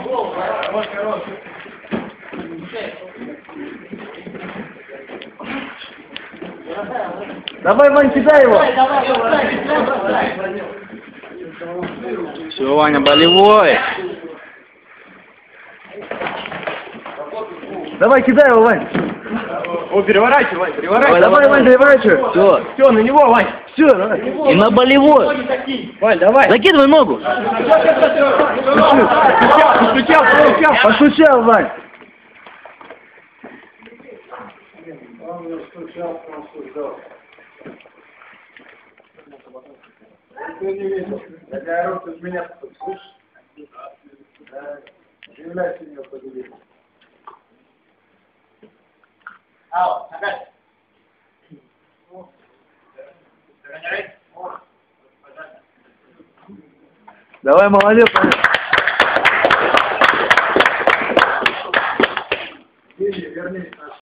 Давай, Вань, кидай его. Все, Ваня, болевой. Давай, кидай его, Вань. О, переворачивай, Вань, переворачивай. Давай, Вань, переворачивай. Все. Все, на него, Вань. Все, давай. И на болевой. Вань, давай. Закидывай ногу. Постучал, Вань. Ты не видел. Я орут из меня, слышишь? Земля сильно поделилась. Давай, молодец. Вернись.